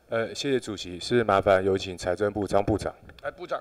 谢谢主席，是麻烦有请财政部张部长。 部长。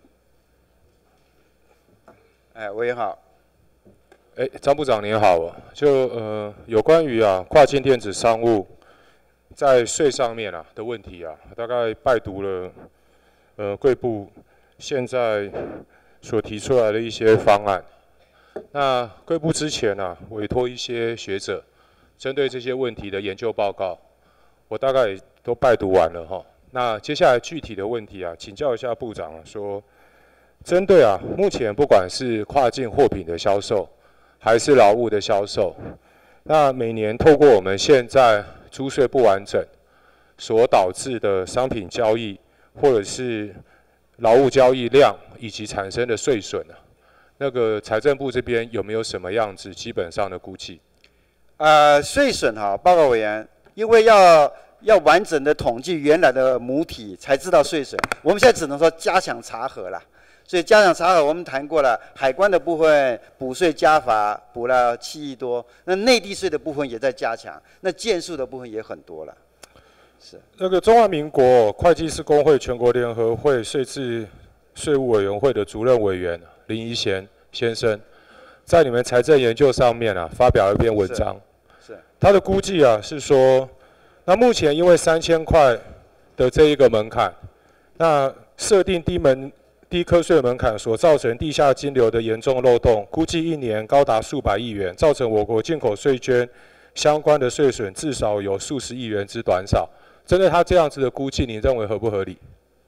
我也好。 张部长您好，有关于跨境电子商务在税上面的问题大概拜读了贵部现在所提出来的一些方案。那贵部之前委托一些学者针对这些问题的研究报告，我大概也都拜读完了那接下来具体的问题请教一下部长说，针对目前不管是跨境货品的销售，还是劳务的销售，那每年透过我们现在租税不完整所导致的商品交易，或者是劳务交易量以及产生的税损那个财政部这边有没有什么样子基本上的估计？ 税损报告委员，因为要完整的统计原来的母体才知道税损，我们现在只能说加强查核啦。所以加强查核，我们谈过了，海关的部分补税加罚补了7亿多，那内地税的部分也在加强，那件数的部分也很多了。是那个中华民国会计师公会全国联合会税制税务委员会的主任委员林宜贤先生，在你们财政研究上面发表了一篇文章，他的估计是说，那目前因为3000块的这一个门槛，那设定低课税门槛所造成地下金流的严重漏洞，估计1年高达数百亿元，造成我国进口税捐相关的税损至少有数十亿元之短少。针对他这样子的估计，你认为合不合理？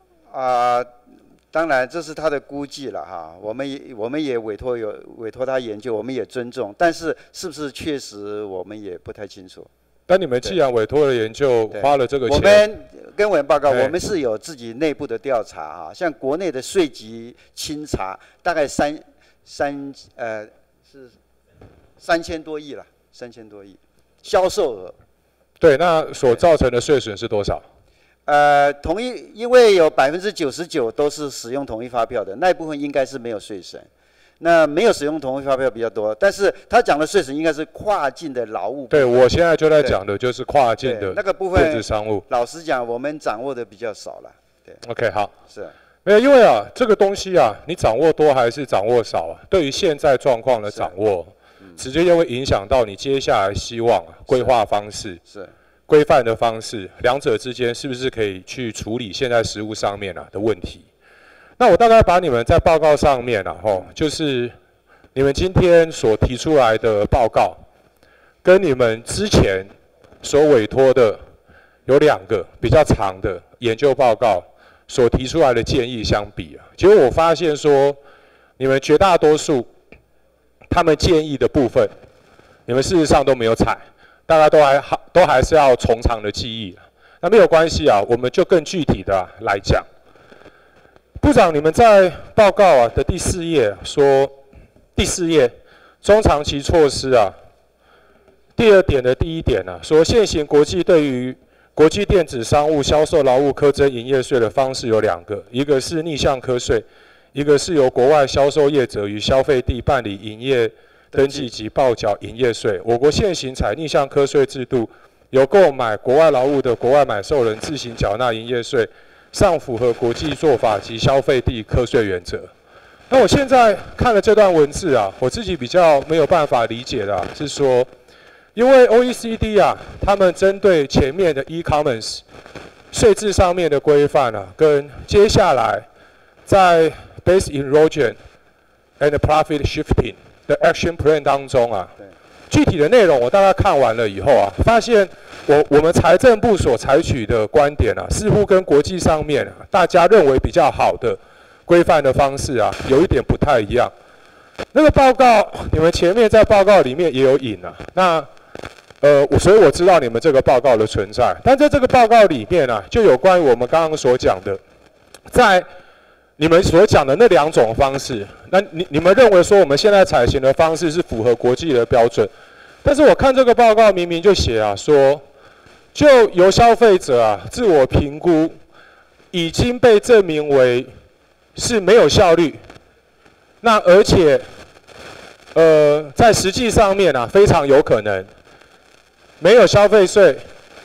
当然这是他的估计了哈，我们也委托他研究，我们也尊重，但是是不是确实我们也不太清楚。 但你们既然委托了研究，花了这个钱， 我们跟委员报告，我们是有自己内部的调查像国内的税级清查，大概是3000多亿了，3000多亿，销售额。 对，那所造成的税损是多少？ 因为有99%都是使用统一发票的，那一部分应该是没有税损。那没有使用统一发票比较多，但是他讲的税损应该是跨境的劳务。 对，我现在就在讲的就是跨境的那个部分电子商务。 老实讲，我们掌握的比较少了。对 ，OK， 好。 是。 没有，因为这个东西你掌握多还是掌握少对于现在状况的掌握，直接就会影响到你接下来希望规划方式、规范的方式，两者之间是不是可以去处理现在实务上面的问题？那我大概把你们在报告上面就是你们今天所提出来的报告，跟你们之前所委托的有2个比较长的研究报告所提出来的建议相比结果我发现说，你们绝大多数他们建议的部分，你们事实上都没有采，大概都还是要从长的记忆。那没有关系我们就更具体的来讲。部长，你们在报告的第4页说，第4页中长期措施第2点的第1点说现行国际对于国际电子商务销售劳务课征营业税的方式有2个，一个是逆向课税，一个是由国外销售业者于消费地办理营业登记及报缴营业税。我国现行采逆向课税制度，由购买国外劳务的国外买受人自行缴纳营业税，尚符合国际做法及消费地课税原则。那我现在看了这段文字我自己比较没有办法理解的是说，因为 OECD 他们针对前面的 e-commerce 税制上面的规范跟接下来在 base erosion and profit shifting 的 action plan 当中具体的内容我大概看完了以后发现我们财政部所采取的观点似乎跟国际上面大家认为比较好的规范的方式有一点不太一样。那个报告你们前面在报告里面也有引那所以我知道你们这个报告的存在，但在这个报告里面就有关于我们刚刚所讲的，在你们所讲的那2种方式，那你们认为说我们现在采行的方式是符合国际的标准，但是我看这个报告明明就写说，就由消费者自我评估已经被证明为是没有效率，那而且在实际上面非常有可能没有消费税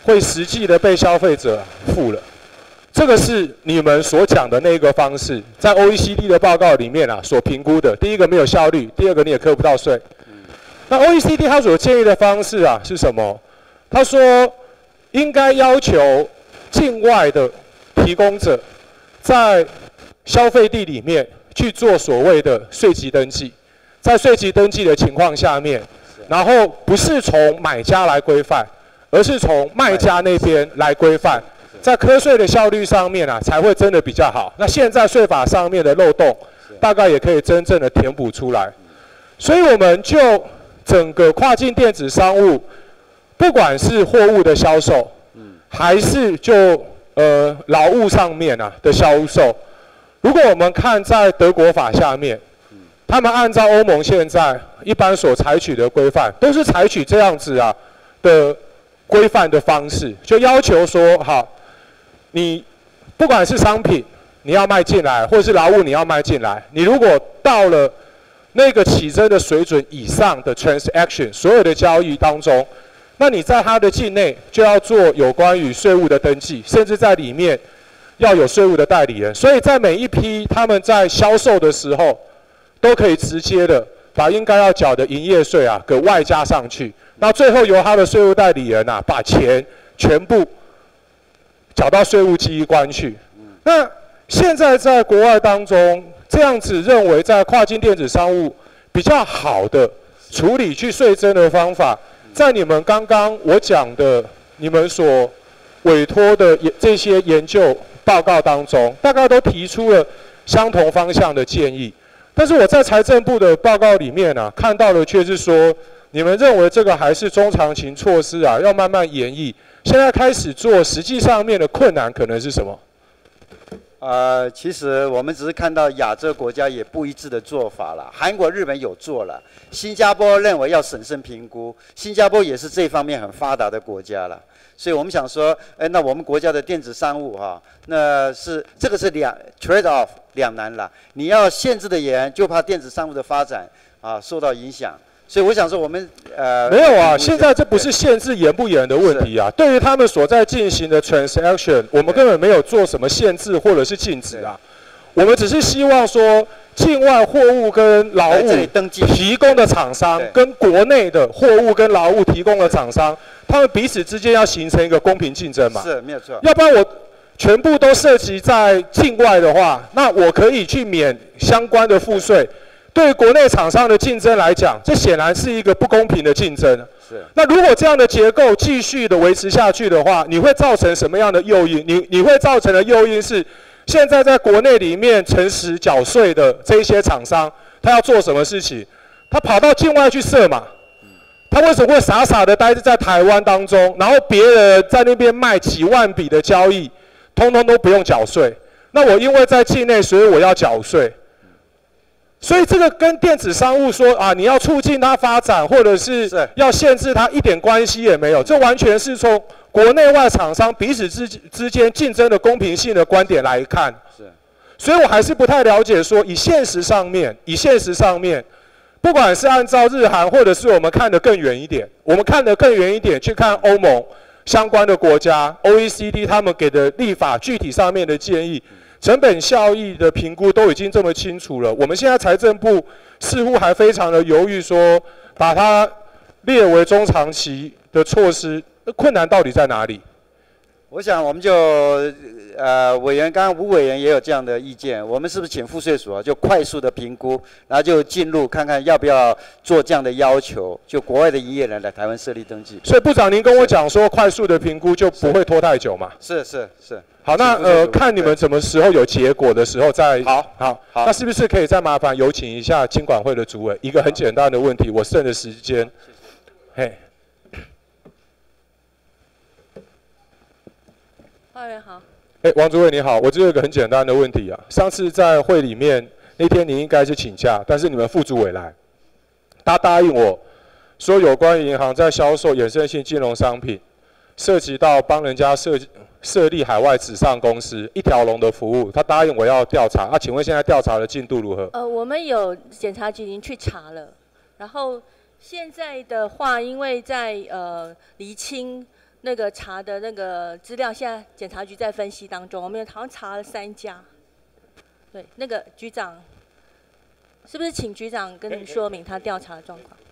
会实际的被消费者付了。这个是你们所讲的那个方式，在 OECD 的报告里面啊所评估的。第一个没有效率，第二个你也课不到税。那 OECD 他所建议的方式啊是什么？他说应该要求境外的提供者在消费地里面去做所谓的税籍登记，在税籍登记的情况下面，然后不是从买家来规范，而是从卖家那边来规范，在课税的效率上面啊才会真的比较好。那现在税法上面的漏洞，大概也可以真正的填补出来。所以我们就整个跨境电子商务，不管是货物的销售，还是就劳务上面啊的销售，如果我们看在德国法下面，他们按照欧盟现在一般所采取的规范，都是采取这样子啊的规范的方式，就要求说，好，你不管是商品你要卖进来，或者是劳务你要卖进来，你如果到了那个起征的水准以上的 transaction 所有的交易当中，那你在它的境内就要做有关于税务的登记，甚至在里面要有税务的代理人。所以在每一批他们在销售的时候，都可以直接的把应该要缴的营业税啊给外加上去，那最后由他的税务代理人啊把钱全部缴到税务机关去。那现在在国外当中，这样子认为在跨境电子商务比较好的处理去税征的方法，在你们刚刚我讲的你们所委托的这些研究报告当中，大概都提出了相同方向的建议。但是我在财政部的报告里面啊，看到的却是说，你们认为这个还是中长期措施啊，要慢慢研议。现在开始做，实际上面的困难可能是什么？ 其实我们只是看到亚洲国家也不一致的做法了。韩国、日本有做了，新加坡认为要审慎评估，新加坡也是这方面很发达的国家了。所以我们想说，那我们国家的电子商务哈，那是这个是trade off 两难了。你要限制的严，就怕电子商务的发展啊受到影响。所以我想说，我们没有啊，现在这不是限制严不严的问题啊。对于他们所在进行的 transaction， 我们根本没有做什么限制或者是禁止啊。我们只是希望说，境外货物跟劳务提供的厂商，跟国内的货物跟劳务提供的厂商，他们彼此之间要形成一个公平竞争嘛。 是，没有错。 要不然我全部都涉及在境外的话，那我可以去免相关的赋税。对国内厂商的竞争来讲，这显然是一个不公平的竞争。 是。 那如果这样的结构继续的维持下去的话，你会造成什么样的诱因？你会造成的诱因是，现在在国内里面诚实缴税的这一些厂商，他要做什么事情？他跑到境外去设嘛？他为什么会傻傻的待在台湾当中，然后别人在那边卖几万笔的交易，通通都不用缴税？那我因为在境内，所以我要缴税。所以这个跟电子商务说啊，你要促进它发展，或者是要限制它，一点关系也没有。这完全是从国内外厂商彼此之间竞争的公平性的观点来看。 是。所以我还是不太了解说，以现实上面，不管是按照日韩，或者是我们看得更远一点，去看欧盟相关的国家 ，OECD 他们给的立法具体上面的建议。成本效益的评估都已经这么清楚了，我们现在财政部似乎还非常的犹豫，说把它列为中长期的措施，困难到底在哪里？ 我想我们就委员，刚刚吴委员也有这样的意见，我们是不是请赋税署就快速的评估，然后就进入看看要不要做这样的要求，就国外的营业人来台湾设立登记。 所以部长您跟我讲说，快速的评估就不会拖太久嘛？ 是。 好，那看你们什么时候有结果的时候再好， 那是不是可以再麻烦有请一下金管会的主委？一个很简单的问题，我剩的时间，嘿。 委员好。 王主委你好，我只有一个很简单的问题啊。上次在会里面那天你应该是请假，但是你们副主委来，他答应我说有关于银行在销售衍生性金融商品，涉及到帮人家设立海外纸上公司一条龙的服务，他答应我要调查。请问现在调查的进度如何？ 我们有检察局已经去查了，然后现在的话，因为在厘清那个查的那个资料，现在检察局在分析当中，我们好像查了3家。对，那个局长，是不是请局长跟您说明他调查的状况？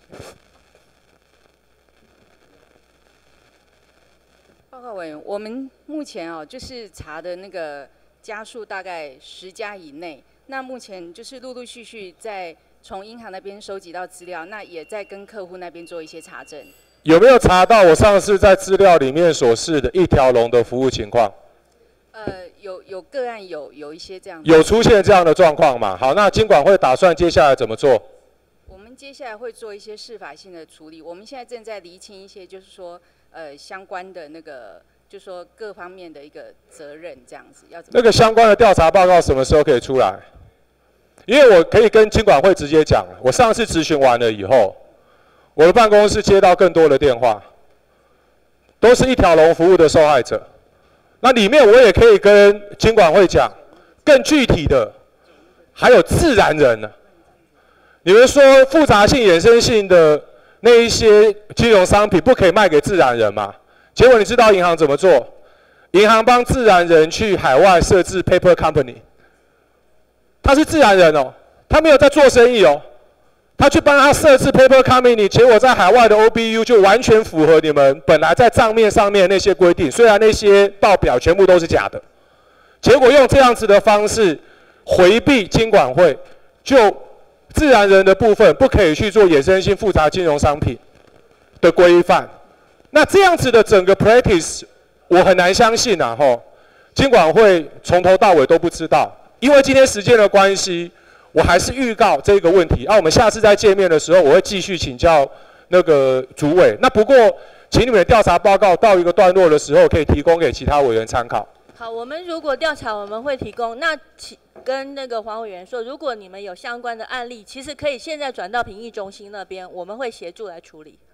报告委员，我们目前就是查的那个家数大概10家以内。那目前就是陆陆续续在从银行那边收集到资料，那也在跟客户那边做一些查证。 有没有查到我上次在资料里面所示的一条龙的服务情况？ 有个案有一些这样。 有出现这样的状况嘛？好，那金管会打算接下来怎么做？ 我们接下来会做一些司法性的处理。我们现在正在厘清一些，就是说相关的那个，就是说各方面的一个责任这样子要怎么。 那个相关的调查报告什么时候可以出来？因为我可以跟金管会直接讲，我上次质询完了以后，我的办公室接到更多的电话，都是一条龙服务的受害者。那里面我也可以跟金管会讲，更具体的，还有自然人呢。你们说复杂性、衍生性的那一些金融商品不可以卖给自然人嘛？结果你知道银行怎么做？银行帮自然人去海外设置 paper company， 他是自然人哦，他没有在做生意哦。他去帮他设置 paper company， 结果在海外的 OBU 就完全符合你们本来在账面上面那些规定，虽然那些报表全部都是假的，结果用这样子的方式回避金管会，就自然人的部分不可以去做衍生性复杂金融商品的规范。那这样子的整个 practice， 我很难相信啊金管会从头到尾都不知道，因为今天时间的关系。我还是预告这个问题，我们下次再见面的时候，我会继续请教那个主委。那不过，请你们的调查报告到一个段落的时候，可以提供给其他委员参考。 好，我们如果调查，我们会提供。那跟那个黄委员说，如果你们有相关的案例，其实可以现在转到评议中心那边，我们会协助来处理。